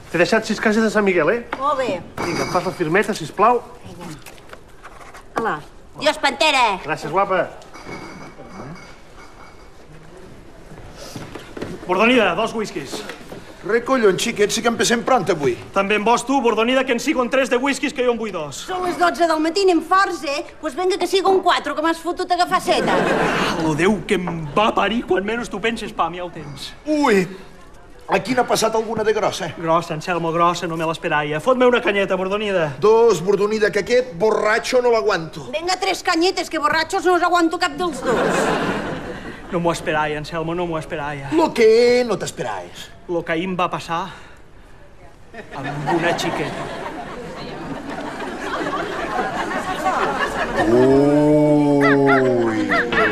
T'he deixat 6 cases de Sant Miguel, eh? Molt bé. Vinga, em fas la firmeta, sisplau. Hola. Dios, Pantera. Gràcies, guapa. Bordonida, 2 whiskies. Recollon, xiquet, sí que empecem pront avui. També en vols tu, Bordonida, que en siguen 3 de whiskies, que jo en vull 2. Són les 12 del matí, anem forts, eh? Pues vinga, que siga un 4, que m'has fotut a agafar seta. Lo Déu que em va parir, quan menys tu penses, pam, ja ho tens. Ui, aquí n'ha passat alguna de grossa. Grossa, Anselmo, grossa, no me l'esperaia. Fot-me una canyeta, Bordonida. 2, Bordonida, que aquest borratxo no l'aguanto. Vinga, 3 canyetes, que borratxos no us aguanto cap dels dos. No m'ho esperaia, Anselmo, no m'ho esperaia. Lo que no t'esperaves. Lo que ahir em va passar amb una xiqueta. Ui.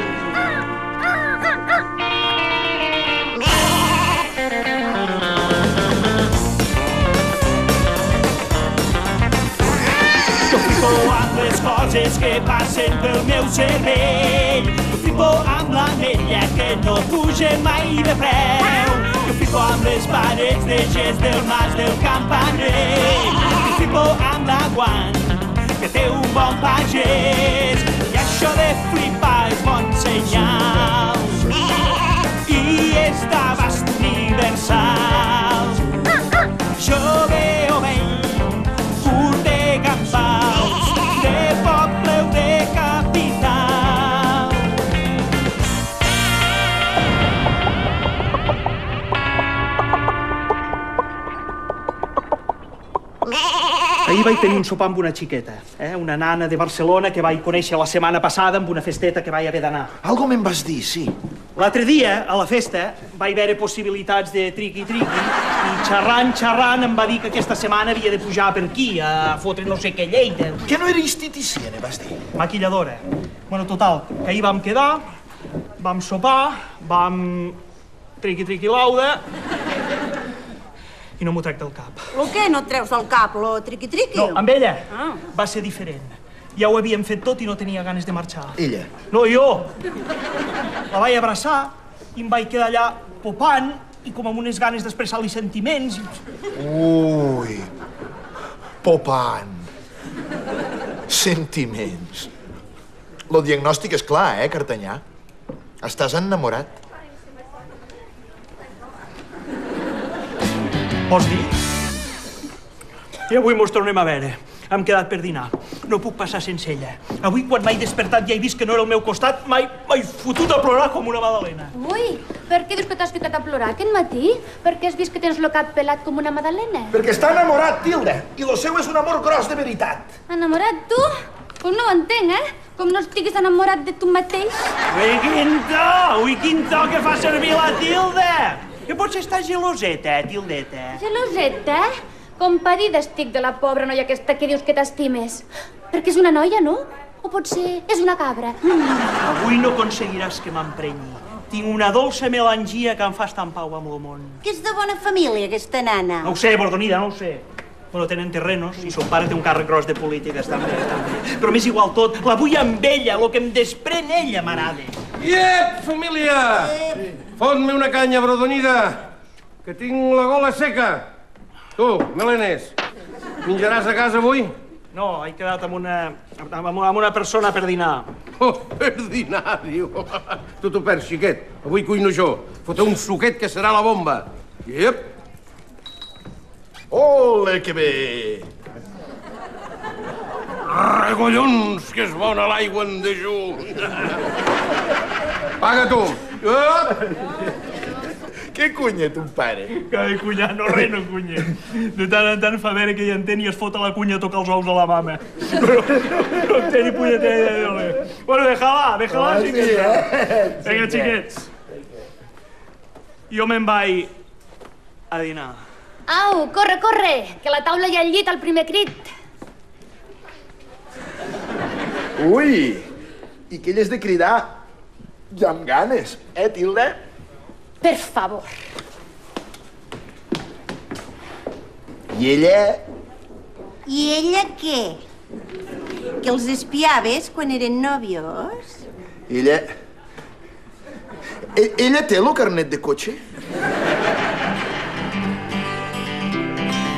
Jo flipo amb les coses que passen pel meu cervell. Jo flipo amb l'anella que no puja mai de preu. Jo flipo amb les parets de gest del mas del campaner. Jo flipo amb l'aguant que té un bon pagès. I això de flipar és bon senyal. I és d'abast universal. Jo veo vell, curt de campals, de poble o de capital. Ahir vaig tenir un sopar amb una xiqueta, una nana de Barcelona que vaig conèixer la setmana passada amb una festeta que vaig haver d'anar. Algo me'n vas dir, sí. L'altre dia, a la festa, vaig veure possibilitats de triqui-triqui i xerrant em va dir que aquesta setmana havia de pujar per aquí, a fotre no sé què lleida. Que no era instituciana, vas dir. Maquilladora. Bueno, total, que ahir vam quedar, vam sopar, vam triqui-triqui-lauda i no m'ho trec del cap. Lo què no et treus del cap, lo triqui-triqui? No, amb ella Ah. va ser diferent. Ja ho havíem fet tot i no tenia ganes de marxar. Ella. No, jo. La vaig abraçar i em vaig quedar allà popant i com amb unes ganes d'expressar-li sentiments. Ui. Popant. Sentiments. Lo diagnòstic és clar, Cartanyà? Estàs enamorat. Vols dir? I avui mos tornem a veure. Hem quedat per dinar. No puc passar sense ella. Avui, quan m'he despertat i he vist que no era al meu costat, m'he fotut a plorar com una magdalena. Ui, per què dius que t'has ficat a plorar aquest matí? Perquè has vist que tens el cap pelat com una magdalena? Perquè està enamorat, Tilda, i lo seu és un amor gros de veritat. Enamorat, tu? Pues no ho entenc, Com no estiguis enamorat de tu mateix. Ui, quin to que fa servir la Tilda! Que potser està geloseta, Tildeta. Geloseta? Compadida estic de la pobra noia aquesta que dius que t'estimes. Perquè és una noia, no? O potser és una cabra. Avui no aconseguiràs que m'emprenyi. Tinc una dolça melangia que em fa estar en pau amb el món. Que és de bona família, aquesta nana. No ho sé, Bordonida, no ho sé. Bueno, tenen terrenos i son pare té un càrrec gros de polítiques, també. Però m'és igual tot. La vull amb ella, el que em desprèn ella m'agrada. Iep, família! Fot-me una canya, Bordonida, que tinc la gola seca. Tu, Melenes, menjaràs a casa avui? No, he quedat amb una persona per dinar. Oh, per dinar, diu. Tu t'ho perds, xiquet. Avui cuino jo. Fota un suquet que serà la bomba. Iep. Ole, que bé! Recollons, que és bona l'aigua en dejú. Paga tu. Què cunya, ton pare? Que cunyar, no res, no cunya. De tant en tant fa veure que hi entén i es fot a la cunya a tocar els ous a la mama. Però no té ni punyetera idea de dir-li. Bueno, déjala, xiquets. Vinga, xiquets. Jo me'n vaig a dinar. Au, corre, que a la taula hi ha el llit al primer crit. Ui, i que ell és de cridar ja amb ganes, Tilda? Per favor. I ella? I ella què? Que els espiaves quan eren nòvios? Ella... Ella té el carnet de cotxe?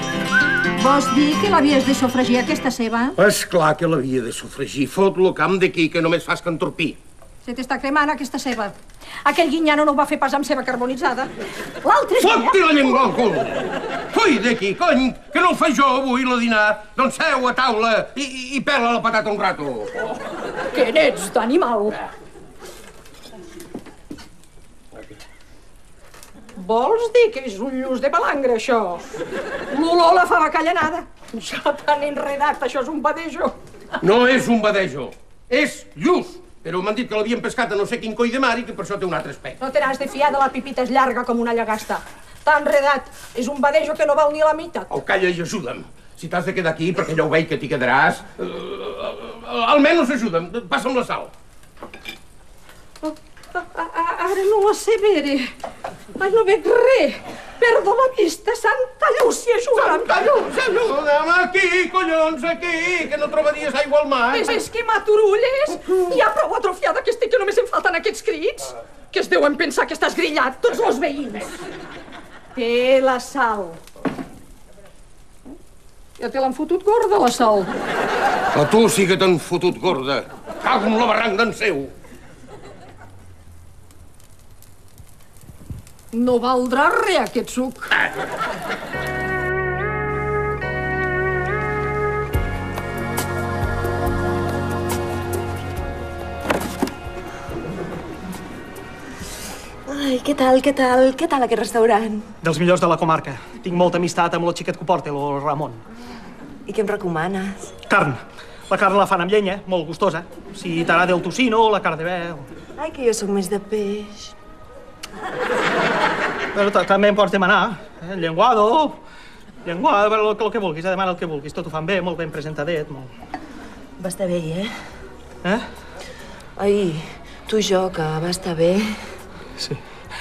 Vols dir que l'havies de sofregir, aquesta ceba? Esclar que l'havia de sofregir. Fot-lo camp d'aquí, que només fas que entorpir. Se t'està cremant, aquesta ceba. Aquell guinyano no ho va fer pas amb ceba carbonitzada. L'altre dia... Fot-te la llengua al cul! Fui d'aquí, cony, que no el faig jo avui, la dinar. Doncs seu a taula i pela la patata un rato. Que n'ets d'animal. Vols dir que és un lluç de palangre, això? L'olor la fa bacallanada. Ja t'han enredat, això és un badejo. No és un badejo, és lluç. Però m'han dit que l'havien pescat a no sé quin coi de mar i que per això té un altre aspecte. No te n'has de fiar de la pipita, és llarga com una llagasta. T'ha enredat. És un badejo que no val ni la meitat. Oh, calla i ajuda'm. Si t'has de quedar aquí, perquè ja ho veig que t'hi quedaràs, almenys ajuda'm. Passa'm la sal. Ara no la sé veure. Ai, no veig res. Perdo la vista. Santa Llúcia, ajuda'm. Santa Llúcia, ajuda'm aquí, collons, aquí, que no trobaries aigua al mar. És que m'aturulles. Ja prou atrofiada que estic, que només em falten aquests crits. Que es deuen pensar que estàs grillat, tots els veïns. Té la sal. Ja te l'han fotut gorda, la sal. A tu sí que t'han fotut gorda. Cago en la barranc d'en seu. No valdrà res, aquest suc. Ai, què tal aquest restaurant? Dels millors de la comarca. Tinc molta amistat amb el xiquet que ho porta, el Ramon. I què em recomanes? Carn. La carn la fan amb llenya, molt gustosa. Si t'agrada el tocino, la carn de bèu... Ai, que jo sóc més de peix. Però també em pots demanar, llenguado, però el que vulguis, demana el que vulguis. Tot ho fan bé, molt ben presentadet, molt... Va estar bé, eh? Eh? Ai, tu i jo, que va estar bé. Sí.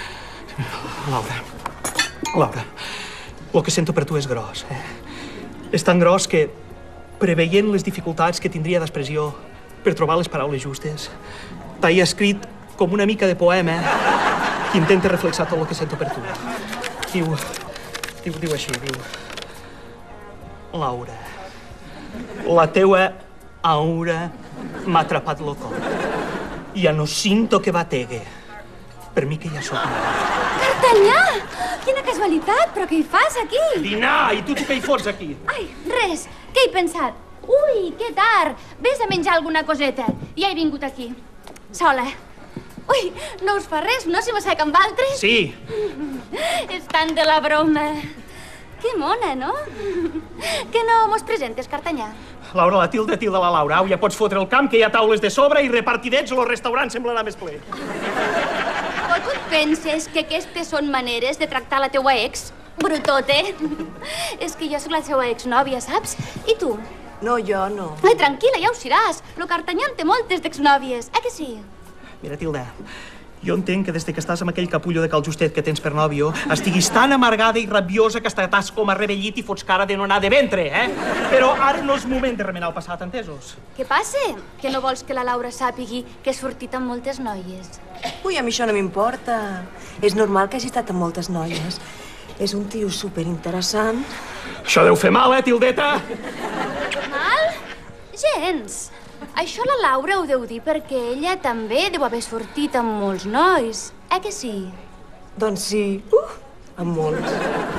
Laura, el que sento per tu és gros, eh? És tan gros que, preveient les dificultats que tindria d'expressió per trobar les paraules justes, t'he escrit com una mica de poema que intenta reflexar tot el que sento per tu. Diu així, diu... Laura, la teua aura m'ha atrapat lo cor. Ja no sinto que bategue. Per mi que ja sóc mort. Cartanyà! Quina casualitat, però què hi fas aquí? Dinar, i tu què hi fots aquí? Ai, res, què he pensat? Ui, que tard! Vés a menjar alguna coseta. Ja he vingut aquí. Sola. Ui, no us fa res, no, si m'assec amb altres? Sí. És tant de la broma. Que mona, no? Que no mos presentes, Cartanyà? Laura, la tilde la Laura. Au, ja pots fotre el camp, que hi ha taules de sobre i repartidets, el restaurant semblarà més ple. O tu et penses que aquestes són maneres de tractar la teua ex? Brutot, eh? És que jo sóc la seva exnòvia, saps? I tu? No, jo no. Ai, tranquil·la, ja ho seràs. Lo Cartanyà en té moltes d'exnòvies, que sí? Mira, Tilda, jo entenc que des que estàs amb aquell capullo de Cal Justet que tens per nòvio estiguis tan amargada i rabiosa que estàs com a revellit i fots cara de no anar de ventre, eh? Però ara no és moment de remenar el passat, entesos? Què passa? Que no vols que la Laura sàpigui que has sortit amb moltes noies? Ui, a mi això no m'importa. És normal que hagi estat amb moltes noies. És un tio superinteressant. Això deu fer mal, Tildeta? Mal? Gens. Això la Laura ho deu dir perquè ella també deu haver sortit amb molts nois, que sí? Doncs sí, amb molts.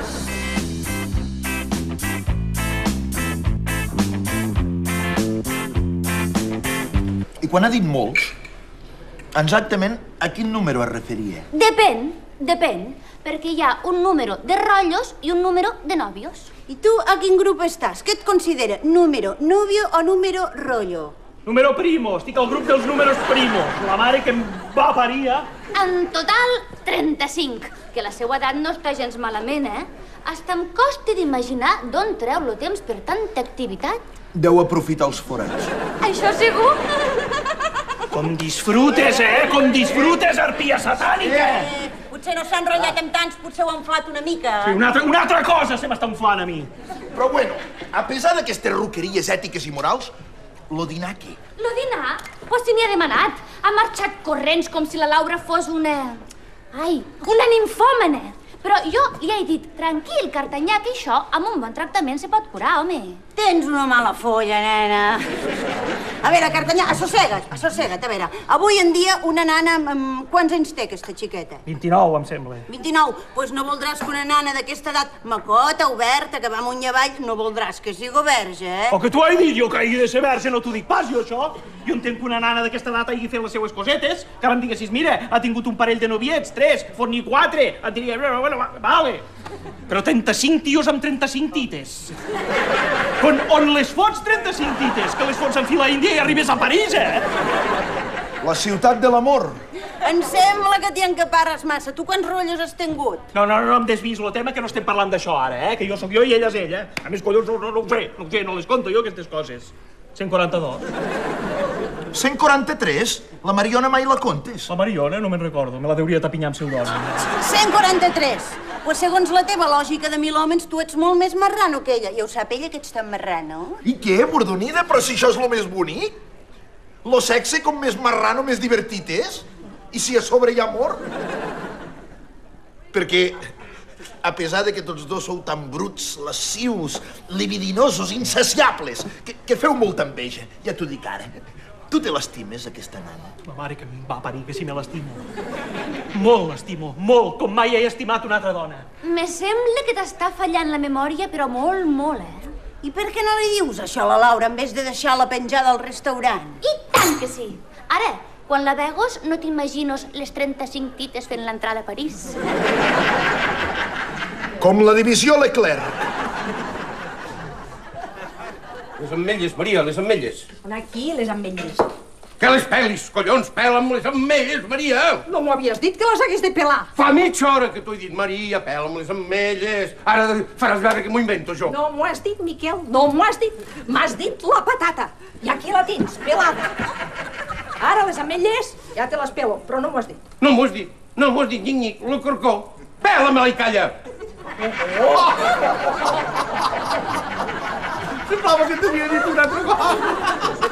I quan ha dit molts, exactament a quin número es referia? Depèn, perquè hi ha un número de rotllos i un número de nòvios. I tu a quin grup estàs? Què et considera? Número novio o número rollo? Número primo, estic al grup dels números primo. La mare que em va parir, En total, 35, que la seva edat no està gens malament, eh? Hasta em costa d'imaginar d'on treu el temps per tanta activitat. Deu aprofitar els forats. Això segur? Com disfrutes, Com disfrutes, arpia satànica! Potser no s'ha enrotllat amb tants, potser ho ha inflat una mica. Sí, una altra cosa se m'està inflant a mi. Però bueno, a pesar d'aquestes roqueries ètiques i morals, lo dinar què? Lo dinar? Pues si n'hi ha demanat. Ha marxat corrents com si la Laura fos una... Ai, una ninfòmana. Però jo li he dit, tranquil, Cartanyà, que això amb un bon tractament se pot curar, home. Tens una mala folla, nena. A veure, Cartanyà, assossega't, a veure. Avui en dia una nana... Quants anys té aquesta xiqueta? 29, em sembla. 29? Doncs no voldràs que una nana d'aquesta edat, macota, oberta, que va amunt i avall, no voldràs que sigui verge, eh? O que tu has dit jo que hagi de ser verge, no t'ho dic pas, jo, això. Jo entenc que una nana d'aquesta edat hagi fet les seues cosetes, que em diguessis, mira, ha tingut un parell de noviets, 3, fot-n'hi 4, et diria, bueno, vale. Però 35 tios amb 35 tites. On les fots 35 tites? Que les fots en fila índia i arribes a París, eh? La ciutat de l'amor. Em sembla que t'hi encaparres massa. Tu quants rotllos has tingut? No em desvis lo tema, que no estem parlant d'això ara, eh? Que jo sóc jo i ella és ella. A més, collons, no ho sé, no les conto jo, aquestes coses. 142. 143? La Mariona mai la contes? La Mariona, no me'n recordo. Me la deuria tapinyar amb pseudònim. 143. Pues segons la teva lògica de 1000 homes, tu ets molt més marrano que ella. I ho sap ella que ets tan marrano? I què, Bordonida? Però si això és lo més bonic? Lo sexe com més marrano, més divertit és? I si a sobre hi ha amor? Perquè, a pesar de que tots dos sou tan bruts, lascius, libidinosos, insaciables, que feu molta enveja, ja t'ho dic ara. Tu te l'estimes, aquesta nana? La mare que em va parir, que si me l'estimo. Molt l'estimo, molt, com mai he estimat una altra dona. Me sembla que t'està fallant la memòria, però molt, eh? I per què no li dius això a la Laura en vez de deixar-la penjada al restaurant? I tant que sí! Ara, quan la veus, no t'imagines les 35 tites fent l'entrada a París. Com la divisió Leclerc. Les ametlles, Maria, les ametlles. On aquí, les ametlles? Que les pelis, collons, pela'm les ametlles, Maria! No m'ho havies dit que les hagués de pelar. Fa mitja hora que t'ho he dit, Maria, pela'm les ametlles. Ara faràs veure que m'ho invento, jo. No m'ho has dit, Miquel, no m'ho has dit. M'has dit la patata. I aquí la tens, pelada. Ara les ametlles ja te les pelo, però no m'ho has dit. No m'ho has dit, nyic-nyic, lo corcó. Pela-me-la i calla. Semblava que t'havia dit una altra cosa.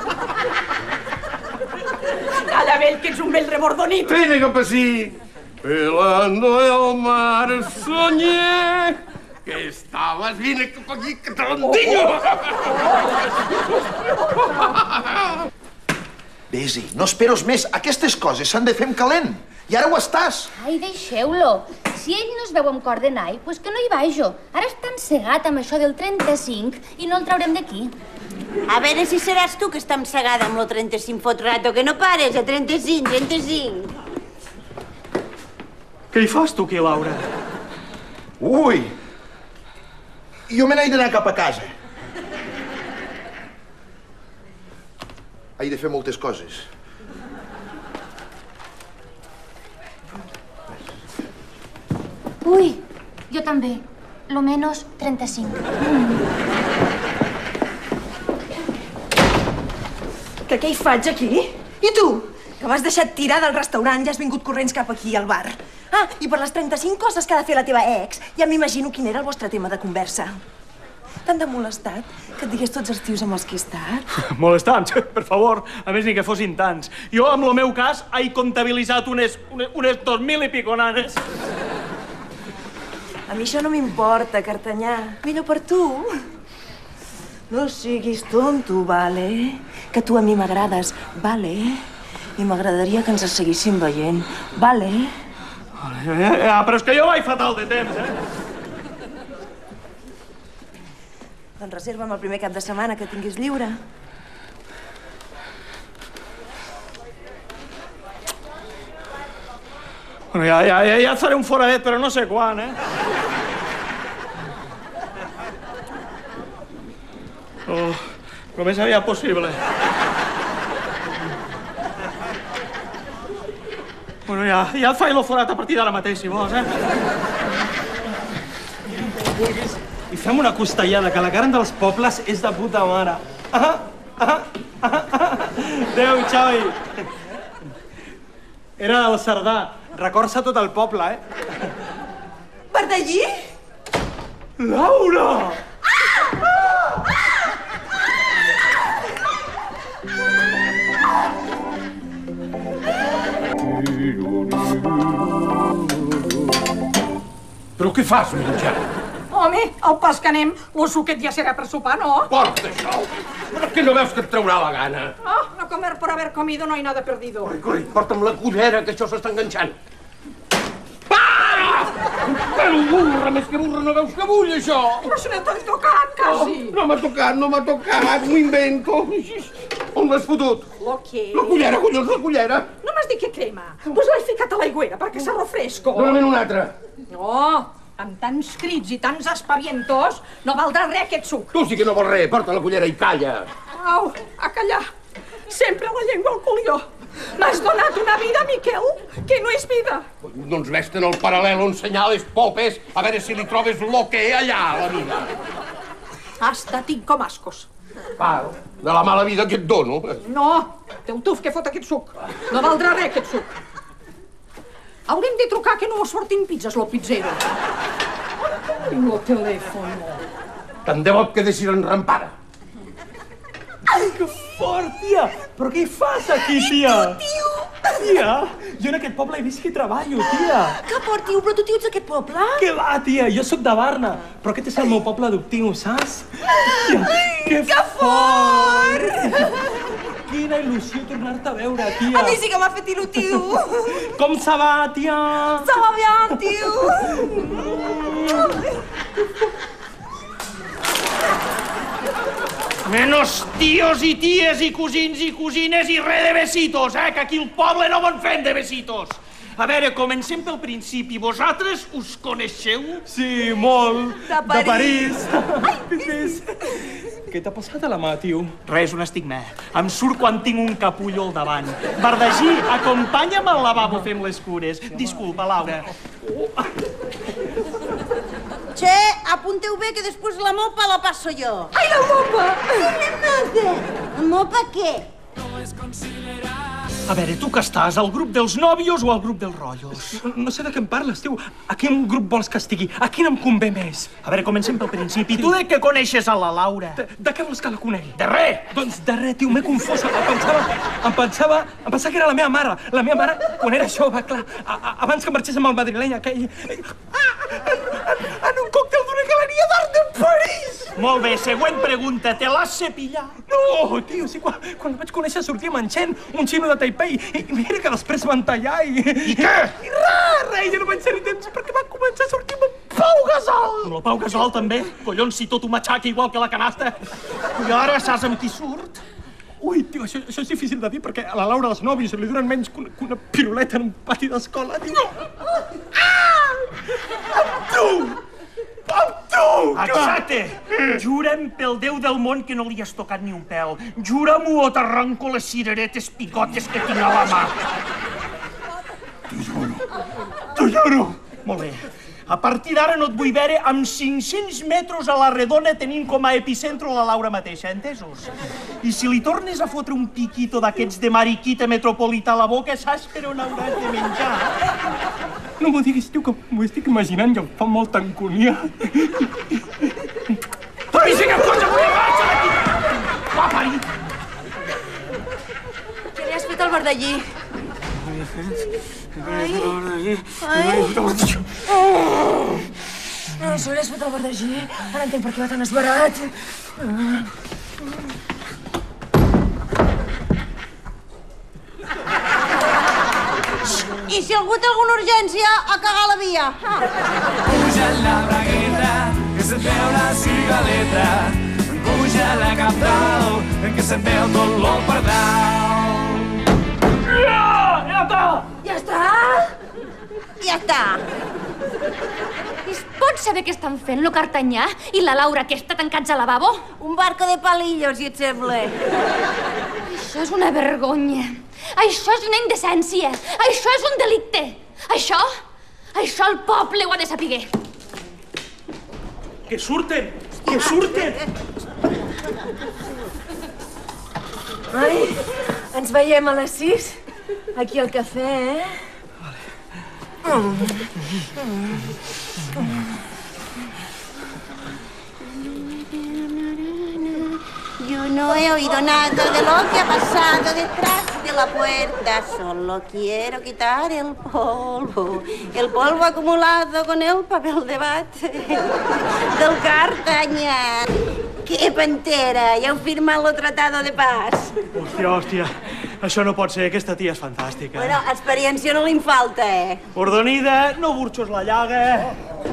Calla, vell, que ets un vell rebordonit. Vine cap ací. Pelando el mar soñé que estabas. Vine cap aquí, que te l'endinyo. Vés-hi, no esperos més. Aquestes coses s'han de fer en calent. I ara ho estàs. Ai, deixeu-lo. Si ell no es veu amb cor de nai, pues que no hi vajo. Ara està encegat amb això del 35 i no el traurem d'aquí. A veure si seràs tu que està ensegada amb lo 35, fot rato, que no pares, a 35. Què hi fas tu aquí, Laura? Ui! Jo me n'he d'anar cap a casa. He de fer moltes coses. Ui, jo també. Lo menos 35. Que què hi faig aquí? I tu? Que m'has deixat tirar del restaurant i has vingut corrents cap aquí, al bar. Ah, i per les 35 coses que ha de fer la teva ex, ja m'imagino quin era el vostre tema de conversa. T'han de molestat que et digués tots els tios amb els que he estat? Molestant, per favor. A més, ni que fossin tants. Jo, amb el meu cas, he comptabilitzat unes 2.000 i pico nanes. A mi això no m'importa, Cartanyà. Millor per tu. No siguis tonto, vale? Que tu a mi m'agrades, vale? I m'agradaria que ens seguissin veient, vale? Però és que jo vaig fatal de temps, Doncs reserva'm el primer cap de setmana que tinguis lliure. Bueno, ja et faré un foradet, però no sé quan, El més aviat possible. Bueno, ja et faig el forat a partir d'ara mateix, si vols, I fem una costellada, que la carn dels pobles és de puta mare. Adéu, Xavi. Era el Cerdà. Recorça tot el poble, Verdellí? Laura! Però què fas, menjar? Home, al pas que anem, lo suquet ja serà per sopar, no? Porta això! Però que no veus que et traurà la gana? Ah, no comer por haber comido no hay nada perdido. Corre, porta'm la cullera, que això s'està enganxant. Ah! Però burra, més que burra, no veus que vull, això? Però se n'ha tot tocat, quasi. No m'ha tocat, m'ho invento. On l'has fotut? Lo que? La cullera, collons, la cullera. No m'has dit que crema. Pues l'he ficat a l'aigüera perquè se refresco. Dóna'm un altre. No, amb tants crits i tants espavientos no valdrà res aquest suc. Tu sí que no vols res, porta la cullera i calla. Au, a callar. Sempre la llengua al culió. M'has donat una vida, Miquel, que no és vida. Doncs ves-te'n al paral·lel on senyales popes, a veure si li trobes lo que allà, a la vida. Hasta tinc com ascos. Va, de la mala vida que et dono. No, té un tuf que fot aquest suc. No valdrà res aquest suc. Haurem de trucar que no sortin pizzas, lo pizzero. Lo telèfon. Tant de bo et quedessis enrampada. Ai, que fort, tia! Però què hi fas aquí, tia? Tio! Tia, jo en aquest poble he vist que treballo, tia. Que fort, tio, però tu tio ets d'aquest poble? Què va, tia? Jo sóc de Barna, però aquest és el meu poble adoptiu, saps? Tia, que fort! Quina il·lusió tornar-te a veure, tia. A mi sí que m'ha fet il·lutiu. Com se va, tia? Se va bé, tio. Menos tios i ties i cosins i cosines i res de besitos, que aquí al poble no van fent de besitos. A veure, comencem pel principi. Vosaltres us coneixeu? Sí, molt. De París. De París. Què t'ha passat a la mà, tio? Res, un estigma. Em surt quan tinc un capullo al davant. Bardagí, acompanya'm al lavabo, fem les cures. Disculpa, Laura. Che, apunteu bé que després la mopa la passo jo. Ai, la mopa! La mopa què? A veure, tu que estàs, al grup dels nòvios o al grup dels rotllos? No sé de què em parles, tio. A quin grup vols que estigui? A quin em convé més? A veure, comencem pel principi. Tu de què coneixes a la Laura? De què vols que la conegui? De res! Doncs de res, tio, m'he confós. Em pensava que era la meva mare. La meva mare, quan era jove, clar, abans que marxés amb el madrileny aquell... En un còctel d'una galeria d'art de París! Molt bé, següent pregunta. Te l'has cepillat? No, tio, sí, quan la vaig conèixer sortia amb en Chen, un xino de Taipei, i mira que després van tallar i... I què? I res, jo no vaig ser-hi temps perquè va començar a sortir amb en Pau Gasol! Amb el Pau Gasol també? Collons, si tot ho matxaca igual que la canasta. I ara saps amb qui surt? Ui, tio, això és difícil de dir perquè a la Laura dels nòvios li duren menys que una piruleta en un pati d'escola, tio. Amb tu! Amb tu! Exacte! Jura'm pel Déu del món que no li has tocat ni un pèl. Jura-m'ho o t'arranco les cireretes picotes que tinc a la mà. T'ho juro! Molt bé. A partir d'ara no et vull veure amb 500 metres a la redona tenint com a epicentro la Laura mateixa, entesos? I si li tornes a fotre un piquito d'aquests de mariquita metropolità a la boca, saps per on hauràs de menjar? No m'ho diguis, tio, que m'ho estic imaginant i em fa molta anconia. Ai, sí que cosa, marxa d'aquí! Va, parir! Què li has fet al Bardagí? Ai. No, això li has fet al Bardagí. Ara entenc per què va tan esbarat. I si algú té alguna urgència, a cagar la via. Puja la bragueta, que se't veu la cigaleta. Puja la capital, que se't veu tot lo pardal. Ja està! Ja està? Ja està. Es pot saber què estan fent, lo Cartanyà i la Laura, que està tancats al lavabo? Un barco de palillos, si et sembla. Això és una vergonya. Això és una indecència. Això és un delicte. Això el poble ho ha de saber. Que surten! Que surten! Ai, ens veiem a les 6? Aquí al cafè, eh? Yo no he oído nada de lo que ha pasado detrás de la puerta, solo quiero quitar el polvo acumulado con el papel de bate del Cartanyà. Que pantera, ja heu firmat el tratado de paz. Hòstia, això no pot ser, aquesta tia és fantàstica. Bueno, experiència no li'n falta, Ordonida, no burxos la llaga.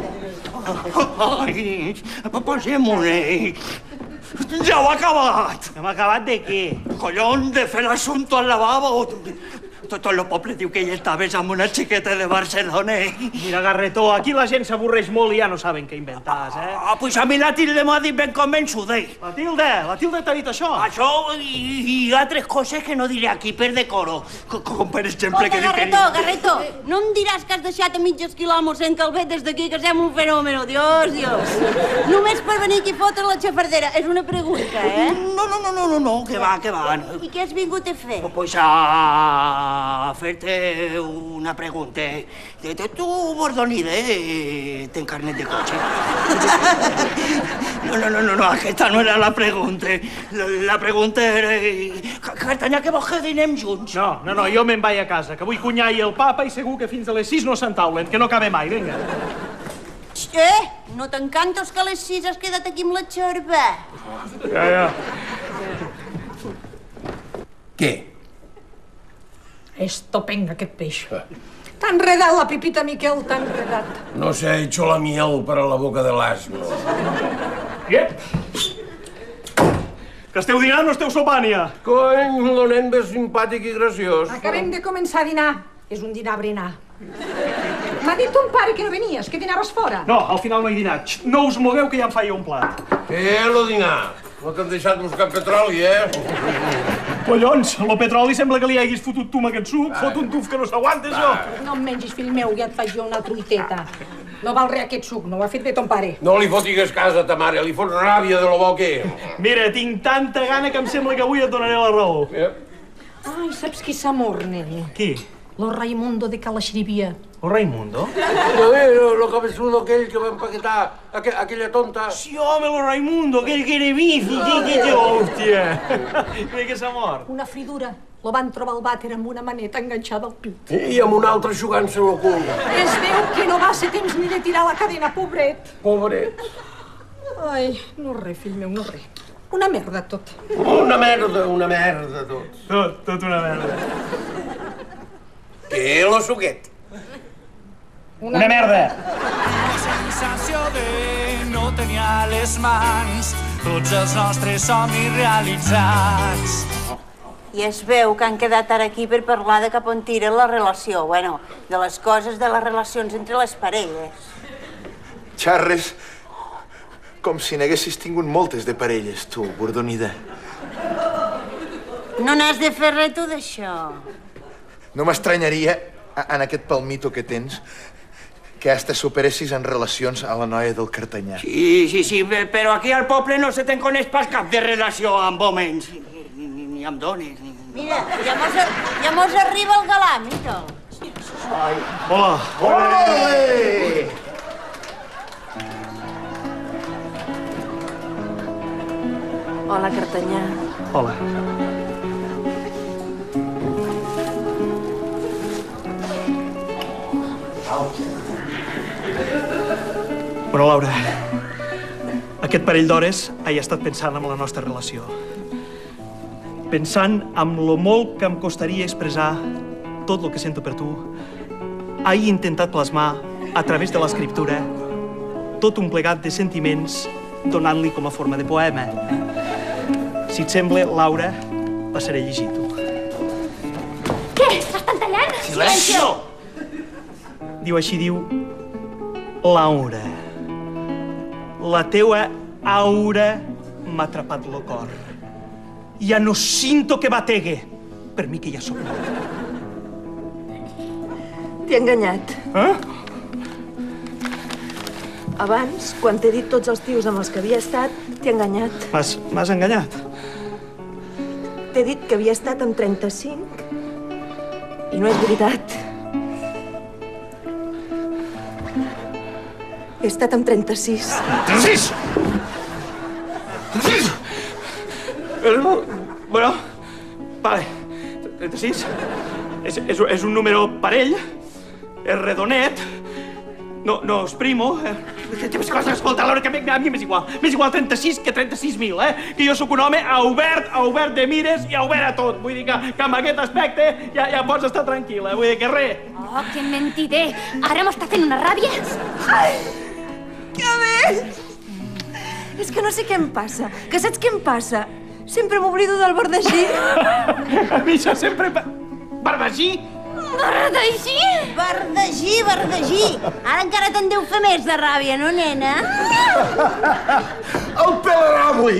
Ai, posem-ho-ne. Ja ho ha acabat. Hem acabat de què? Collons, de fer l'assumpte al lavabo. Tot el poble diu que ell està besant amb una xiqueta de Barcelona. Mira, Garretó, aquí la gent s'avorreix molt i ja no saben què inventar, Pues a mi la Tilde m'ha dit ben convençuda. La Tilde t'ha dit això? Això i altres coses que no diré aquí per decoro. Com per exemple que diu que... Garretó, no em diràs que has deixat a mitges quilòmetres en Calvet des d'aquí, que sembla un fenòmeno. Dios. Només per venir aquí a fotre la xafardera. És una pregunta, No, que va. I què has vingut a fer? Pues a fer-te una pregunta. Tu, Bordonida, tens carnet de cotxe? No, aquesta no era la pregunta. La pregunta era... Cartanyà, que vols que dinem junts? No, jo me'n vaig a casa, que vull cunyar i el papa i segur que fins a les 6 no s'entaulen, que no cabe mai, vinga. No t'encantes que a les 6 has quedat aquí amb la xorba? Ja. Què? Estopenga, aquest peix. T'ha enredat la pipita, Miquel, t'ha enredat. No se ha hecho la miel para la boca del asno. Què? Que esteu dinant o esteu sopant, ja? Cony, el nen més simpàtic i graciós. Acabem de començar a dinar. És un dinar berenar. M'ha dit ton pare que no venies, que dinaves fora. No, al final no he dinat. No us mogueu, que ja em faia un plat. Què, lo dinar? No t'han deixat buscar petroli, Collons, el petroli sembla que li haguis fotut tu amb aquest suc. Fot un tuf que no s'aguanta, això. No em mengis, fill meu, ja et faig jo una truiteta. No val res aquest suc, no ho ha fet bé ton pare. No li fotigues casa a ta mare, li fots ràbia de lo bo que és. Mira, tinc tanta gana que em sembla que avui et donaré la raó. Ai, saps qui s'amorne? Qui? Lo Raimundo de Cala Xirivia. ¿O Raimundo? Lo cabezudo aquell que va empaquetar aquella tonta. Sí, home, lo Raimundo, aquell que era bici, hòstia. De què s'ha mort? Una fridura. Lo van trobar al vàter amb una maneta enganxada al pit. I amb una altra jugant-se el cul. Es veu que no va ser temps ni de tirar la cadena, pobret. Pobret. Ai, no res, fill meu, no res. Una merda, tot. Una merda, tot. Tot una merda. Què, lo suquet? Una merda. La sensació de no tenir a les mans tots els nostres somnis realitzats. I es veu que han quedat ara aquí per parlar de cap on tira la relació, bueno, de les coses de les relacions entre les parelles. Xarres com si n'haguessis tingut moltes de parelles, tu, Bordonida. No n'has de fer res, tu, d'això. No m'estranyaria, en aquest palmito que tens, que hasta superessis en relacions a la noia del Cartanyà. Sí, però aquí al poble no se te'n coneix pas cap de relació amb homes, ni amb dones. Mira, ja mos arriba el galà, Miquel. Hola. Ole! Hola, Cartanyà. Hola. Bueno, Laura, aquest parell d'hores he estat pensant en la nostra relació. Pensant en lo molt que em costaria expressar tot el que sento per tu, he intentat plasmar, a través de l'escriptura, tot un plegat de sentiments donant-li com a forma de poema. Si et sembla, Laura, passaré a llegir-t'ho. Què? Estan tallant? Silencio! Diu així, diu... Laura, la teua aura m'ha atrapat el cor. Ja no sinto que bategue. Per mi que ja sóc mort. T'he enganyat. Abans, quan t'he dit tots els tios amb els que havia estat, t'he enganyat. M'has enganyat? T'he dit que havia estat amb 35 i no és veritat. He estat amb 36. 36! 36! Bueno, vale. 36? És un número parell, és redonet, no és primo. Escolta, Laura, que a mi m'és igual 36 que 36.000, que jo sóc un home obert de mires i obert a tot. Vull dir que amb aquest aspecte ja pots estar tranquil·la, vull dir que res. Oh, que mentider! Ara m'està fent una ràbia. Ai, que bé! És que no sé què em passa. Que saps què em passa? Sempre m'oblido del Bardagí. A mi això sempre... Bardagí? Bardagí? Bardagí! Ara encara te'n deu fer més de ràbia, no, nena? El pelarabli!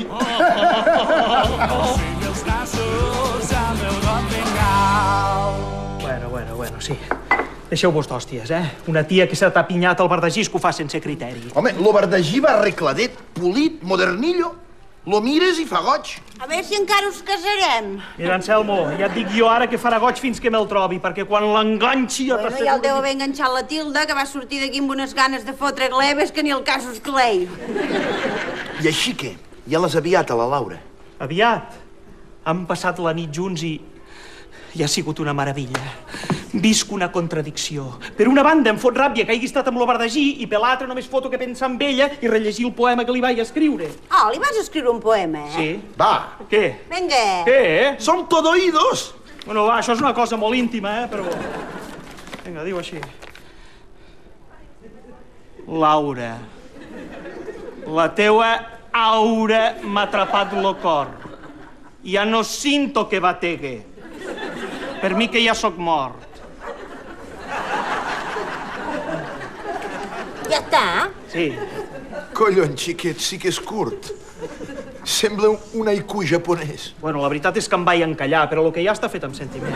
Bueno, sí. Deixeu-vos d'hòsties, Una tia que s'ha tapinyat el Bardagí que ho fa sense criteri. Home, lo Bardagí va arregladet, polit, modernillo. Lo mires i fa goig. A veure si encara us casarem. Mira, Anselmo, ja et dic jo ara que farà goig fins que me'l trobi, perquè quan l'enganxi... Bueno, ja el deu haver enganxat la Tilda, que va sortir d'aquí amb unes ganes de fotre gleves que ni el cas us clei. I així què? Ja l'has aviat a la Laura? Aviat. Han passat la nit junts i ha sigut una meravella. Visc una contradicció. Per una banda em fot ràbia que hagi estat amb lo Bardagí i per l'altra només foto que pensar en ella i rellegir el poema que li vaig escriure. Oh, li vas escriure un poema, Sí. Va. Què? Vinga. Què? Som todo oídos. Bueno, va, això és una cosa molt íntima, però... Vinga, diu així. Laura, la teua aura m'ha atrapat lo cor. Ja no sinto que bategue. Per mi que ja sóc mort. Ja està? Sí. Collons, xiquet, sí que és curt. Sembla un haiku japonès. Bueno, la veritat és que em vaig encallar, però el que ja està fet amb sentiment.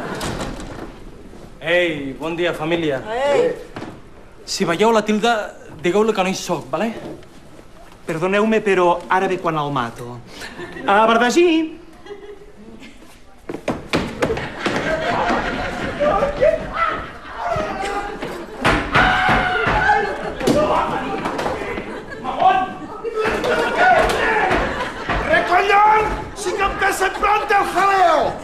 Ei, bon dia, família. Ei. Si veieu la Tilda, digueu-li que no hi soc, vale? Perdoneu-me, però ara ve quan el mato. Bardagí! ¡Recollón! ¡Sí que empieza pronto el jaleo!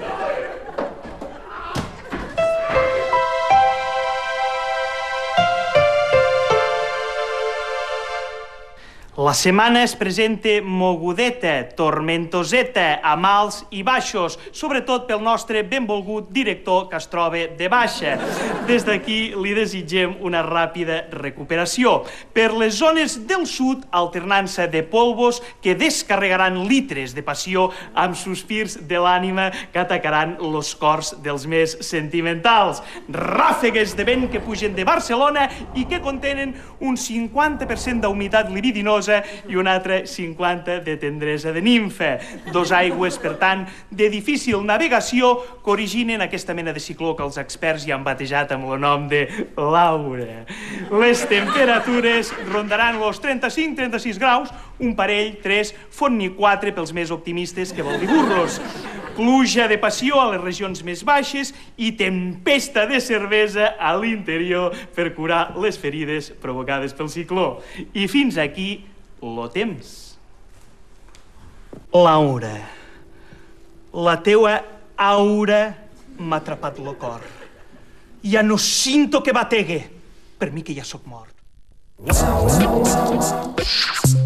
La setmana es presenta mogudeta, tormentoseta, amb alts i baixos, sobretot pel nostre benvolgut director que es troba de baixa. Des d'aquí li desitgem una ràpida recuperació. Per les zones del sud, alternança de polvos que descarregaran litres de passió amb sospirs de l'ànima que atacaran los cors dels més sentimentals. Ràfegues de vent que pugen de Barcelona i que contenen un 50% d'humitat libidinosa i un altre 50% de tendresa de nimfa. Dos aigües, per tant, de difícil navegació que originen aquesta mena de cicló que els experts ja han batejat amb el nom de Laura. Les temperatures rondaran els 35-36 graus, un parell, 3, font-n'hi 4 pels més optimistes, que vol dir burros. Pluja de passió a les regions més baixes i tempesta de cervesa a l'interior per curar les ferides provocades pel cicló. I fins aquí lo temps. Laura, la teua aura m'ha atrapat lo cor. Ja no sinto que bategue. Per mi que ja sóc mort.